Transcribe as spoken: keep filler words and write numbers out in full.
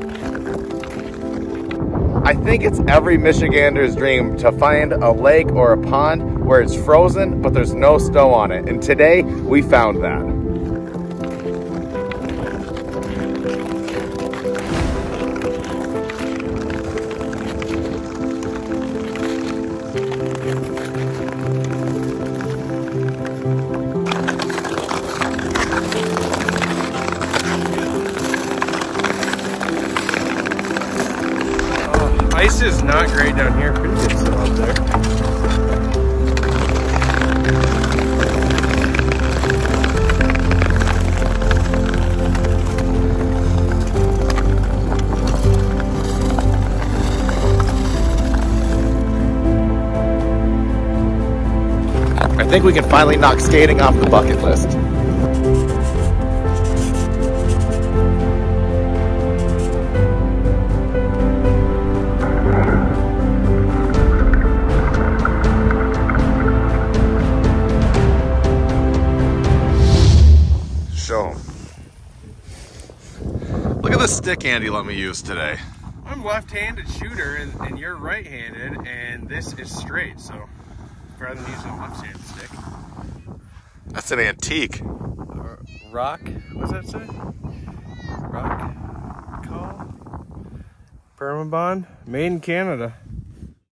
I think it's every Michigander's dream to find a lake or a pond where it's frozen, but there's no snow on it. And today, we found that. Ice is not great down here. Pretty good still out there. I think we can finally knock skating off the bucket list. Look at the stick Andy let me use today. I'm left-handed shooter and, and you're right-handed, and this is straight, so rather than using a left-handed stick. That's an antique. Uh, rock, what's that say? Rock call? Permabond, made in Canada.